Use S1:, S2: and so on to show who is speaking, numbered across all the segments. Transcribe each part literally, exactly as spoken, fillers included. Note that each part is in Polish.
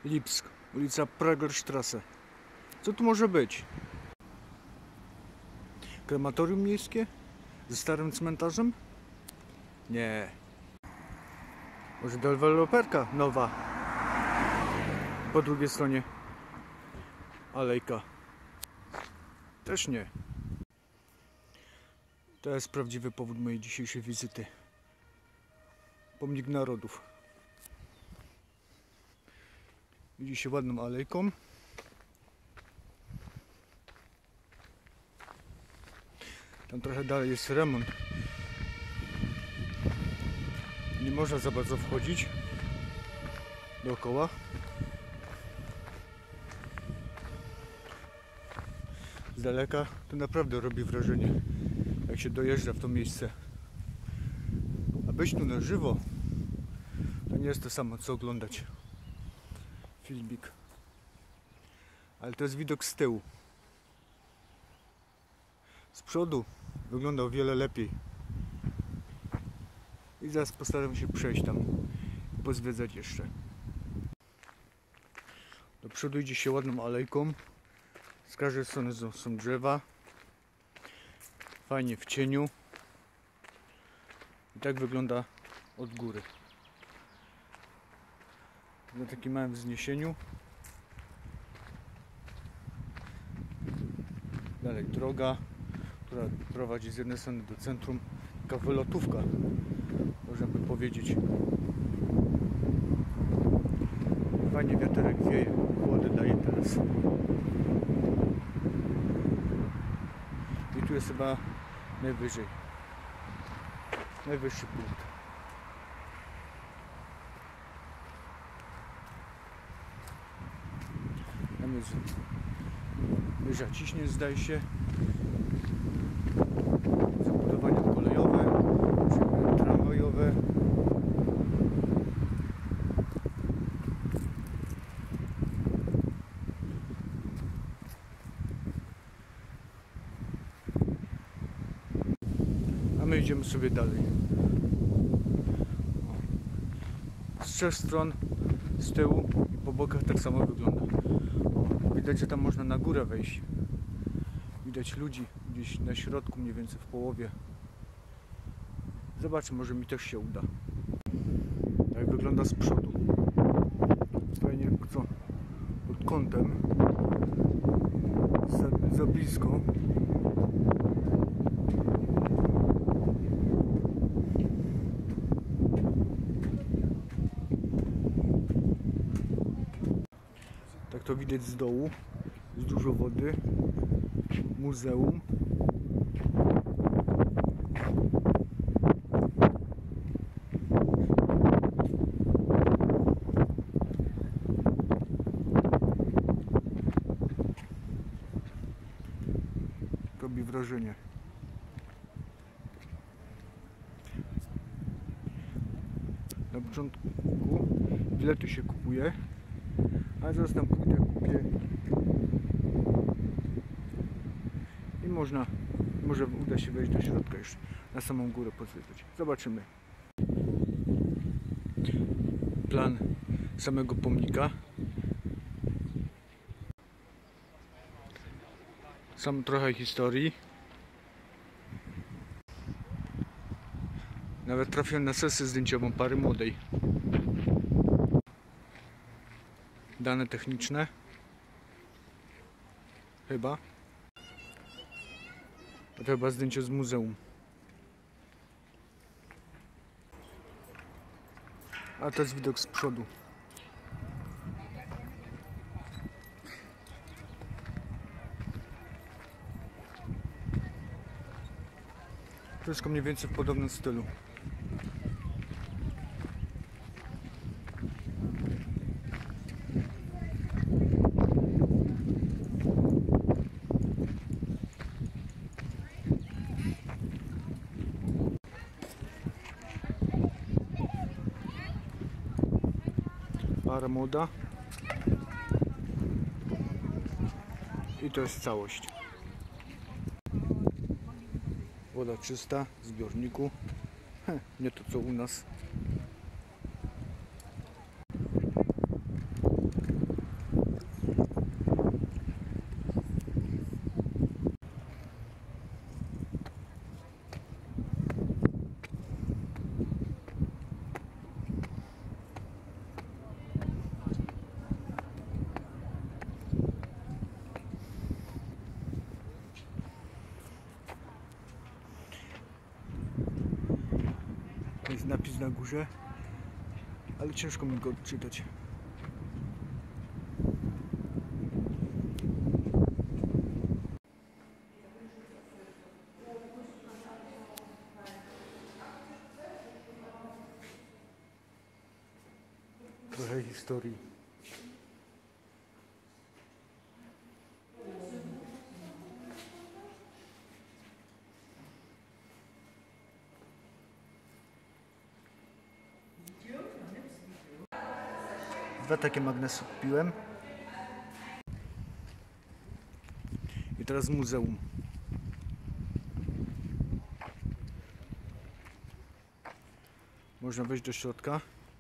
S1: Lipsk, ulica Pragerstrasse. Co tu może być? Krematorium miejskie? Ze starym cmentarzem? Nie. Może deweloperka nowa? Po drugiej stronie alejka. Też nie. To jest prawdziwy powód mojej dzisiejszej wizyty. Pomnik Narodów. Widzi się ładną alejką. Tam trochę dalej jest remont. Nie można za bardzo wchodzić dookoła. Z daleka to naprawdę robi wrażenie, jak się dojeżdża w to miejsce. A być tu na żywo to nie jest to samo co oglądać filmik. Ale to jest widok z tyłu. Z przodu wygląda o wiele lepiej. I zaraz postaram się przejść tam i pozwiedzać jeszcze. Do przodu idzie się ładną alejką. Z każdej strony są, są drzewa. Fajnie w cieniu. I tak wygląda od góry. Na takim małym wzniesieniu. Dalej droga, która prowadzi z jednej strony do centrum. Taka wylotówka, można by powiedzieć. Fajnie wiaterek wieje, chłody daje teraz. I tu jest chyba najwyżej. Najwyższy punkt. Tam jest wyża Ciśniec, zdaje się. Zabudowania kolejowe, tramwajowe. A my idziemy sobie dalej. Z trzech stron, z tyłu i po bokach tak samo wygląda. Widać, że tam można na górę wejść. Widać ludzi gdzieś na środku, mniej więcej w połowie. Zobaczmy, może mi też się uda. Tak wygląda z przodu. Fajnie, co? Pod kątem. Za, za blisko. Tak to widać z dołu. Jest dużo wody. Muzeum. Robi wrażenie. Na początku bilety się kupuje, ale zaraz tam pójdę, kupię i można, może uda się wejść do środka jeszcze, na samą górę pozwiedzać. Zobaczymy. Plan samego pomnika. Sam trochę historii. Nawet trafiłem na sesję zdjęciową pary młodej. Dane techniczne. Chyba. To chyba zdjęcie z muzeum. A to jest widok z przodu. Wszystko mniej więcej w podobnym stylu. Para młoda. I to jest całość. Woda czysta w zbiorniku. Heh, nie to co u nas. napis na górze, ale ciężko mi go odczytać. Trochę historii. Dwa takie magnesy kupiłem. I teraz muzeum. Można wejść do środka.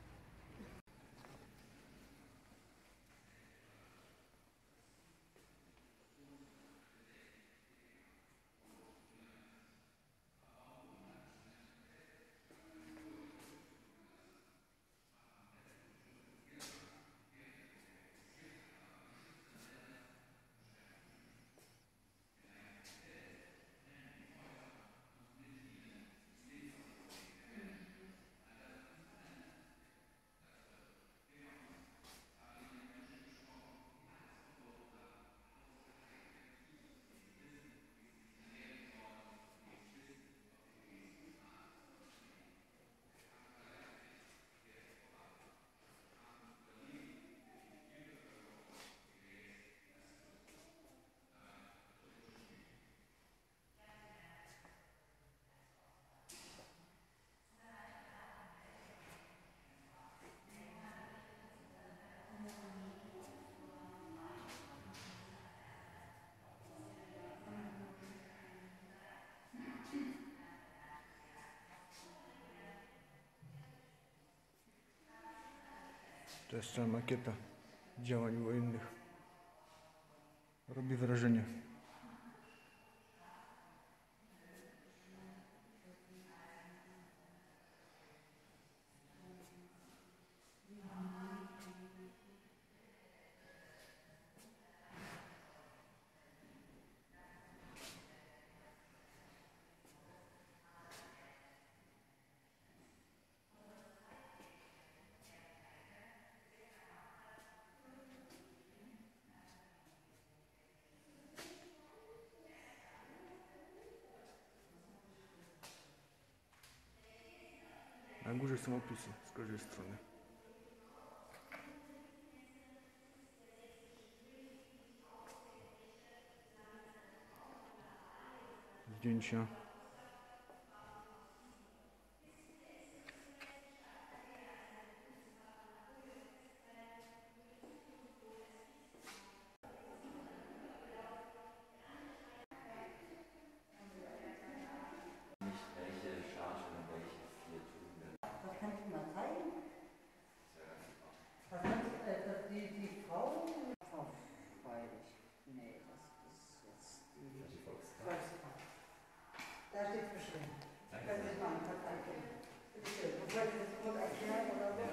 S1: To jest cała makieta działań wojennych. Robi wrażenie. Na górze są opisy z każdej strony. Zdjęcia.
S2: Da steht bestimmt. Das ist mein Partei. Bitte schön. Bevor ich das kurz erkläre oder so.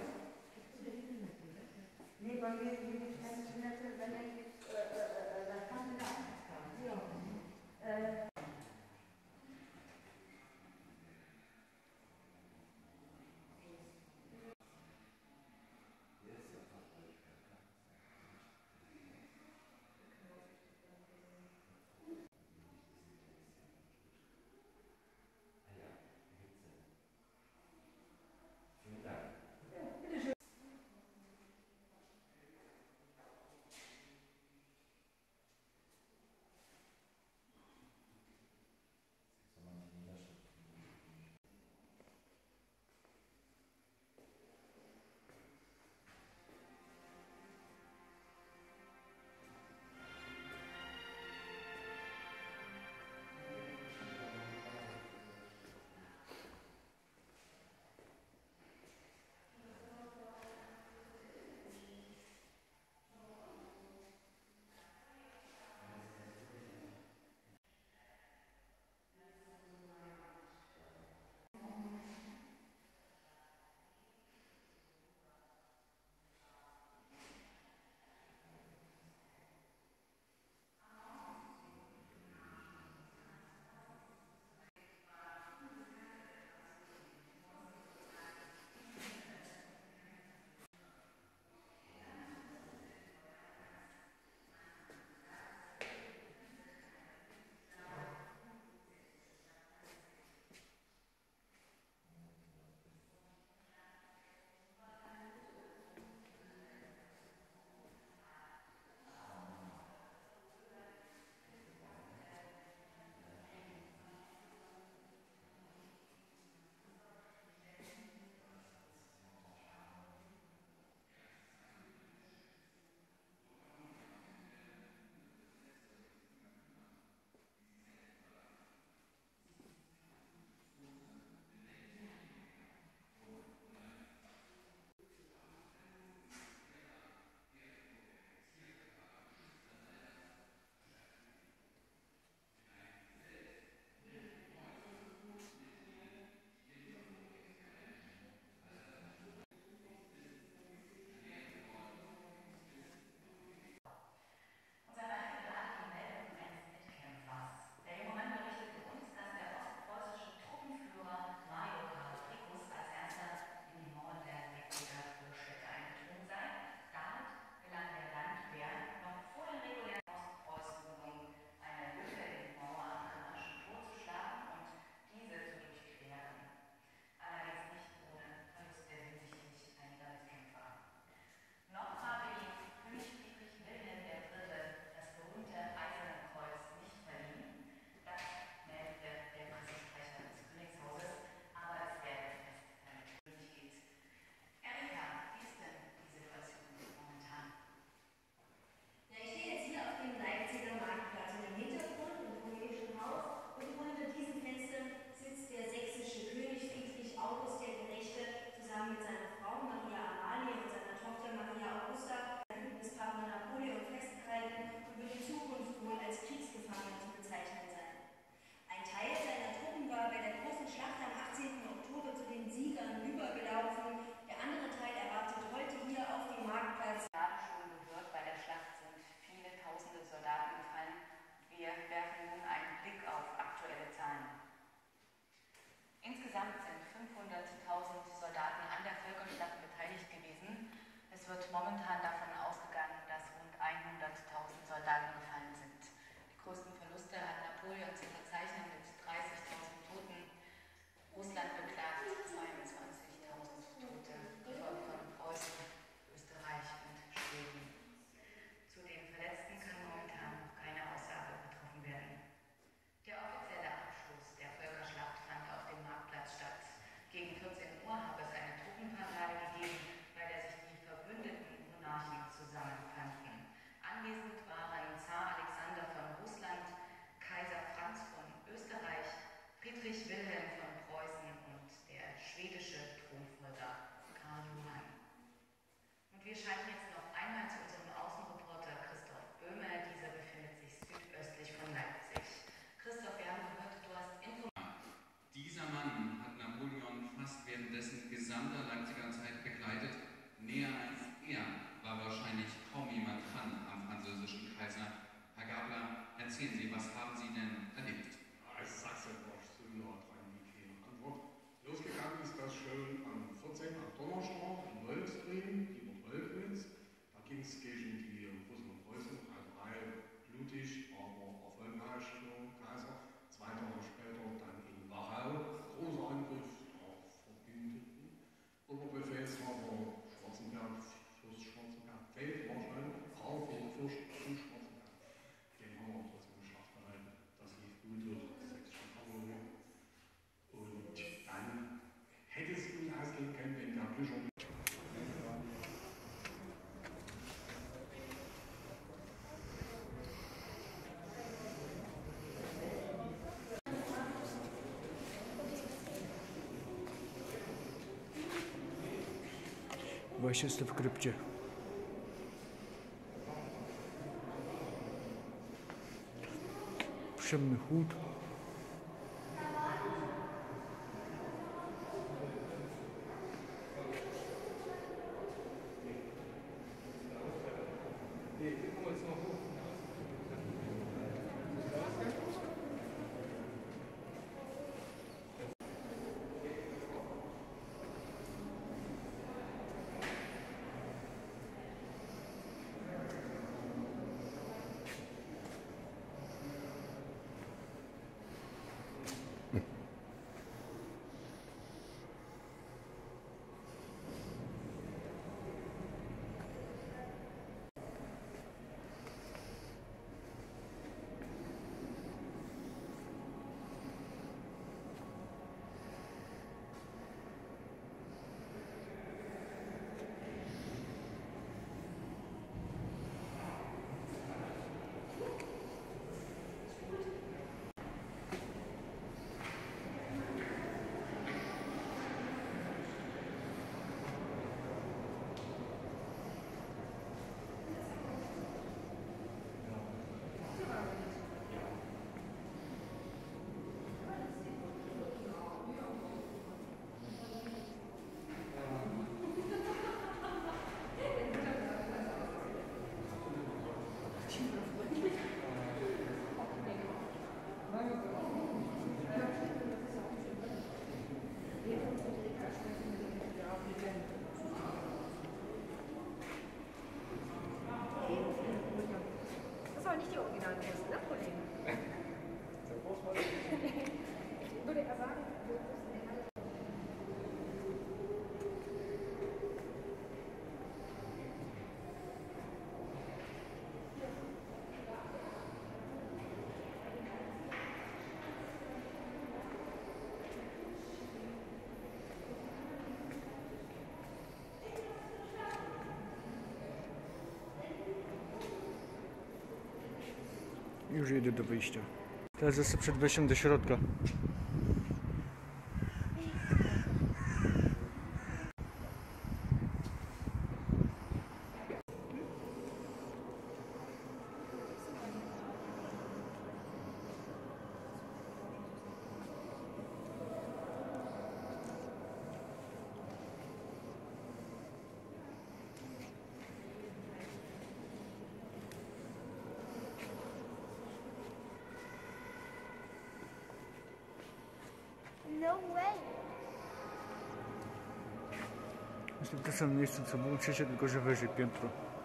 S2: Nee, bei mir ist die keine Toilette, wenn ich, äh, äh, da kann man da ja. Äh,
S3: momentan davon ausgegangen, dass rund hunderttausend Soldaten gefallen sind. Die größten Verluste hat Napoleon zu verzeichnen mit dreißigtausend Toten. Russland beklagt zweiundzwanzigtausend Tote, gefolgt von Preußen, Österreich und Schweden. Zu den Verletzten kann momentan noch keine Aussage getroffen werden. Der offizielle Abschluss der Völkerschlacht fand auf dem Marktplatz statt. Gegen vierzehn Uhr habe es eine Truppenparade gegeben, bei der sich die verbündeten Monarchen zusammenfanden. Anwesend waren Zar Alexander von Russland, Kaiser Franz von Österreich, Friedrich Wilhelm von Preußen und der schwedische Thronfolger Karl Johann. Und wir schalten jetzt noch einmal zu unserem Außenreporter Christoph Böhme. Dieser befindet sich südöstlich von Leipzig. Christoph, wir haben gehört, du hast Informationen.
S4: Dieser Mann hat Napoleon fast während dessen gesamter Leipziger Zeit begleitet. Näher als er war wahrscheinlich kaum jemand dran am französischen Kaiser. Herr Gabler, erzählen Sie, was haben Sie denn erlebt?
S5: Ich sag's ja noch so nordrhein wie keine Antwort. Losgegangen ist das schon am vierzehnten am Donnerstag in Wolfsdrehen, über Wolfnitz. Da ging es gegen die Russen und Preußen, also Reihe blutig, aber erfolgreich für Kaiser. Zwei Tage später dann in Wachau, großer Angriff auf Verbündeten. Oberbefehlshaber Schwarzenberg, Fürst Schwarzenberg, fehlt wahrscheinlich, auch für den Fürst zu Schwarzenberg. Den haben wir trotzdem geschafft gehalten. Das lief gut durch sächsische Kavallerie. Und dann hätte es gut ausgehen können, wenn der Blücher.
S1: Właśnie jestem w krypcie. Pszemny chłód.
S2: Das war nicht die originalen Größe, ne, Kollegen? Würde er sagen, wir müssen den alle.
S1: Już jedę do wyjścia. Teraz jestem przed wejściem do środka.
S6: No way.
S1: Jestem w tym samym miejscu co byłem wcześniej, tylko że wyżej piętro.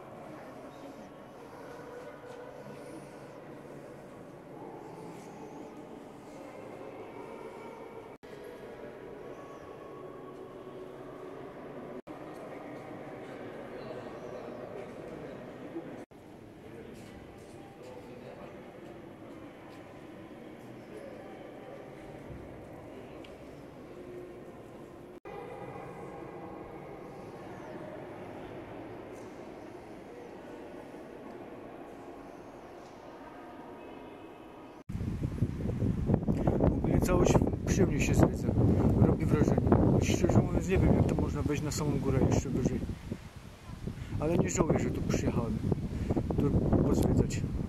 S1: Całość przyjemnie się zwiedza, robi wrażenie. Szczerze mówiąc nie wiem, jak to można wejść na samą górę jeszcze wyżej. Ale nie żałuję, że tu przyjechałem, tu pozwiedzać.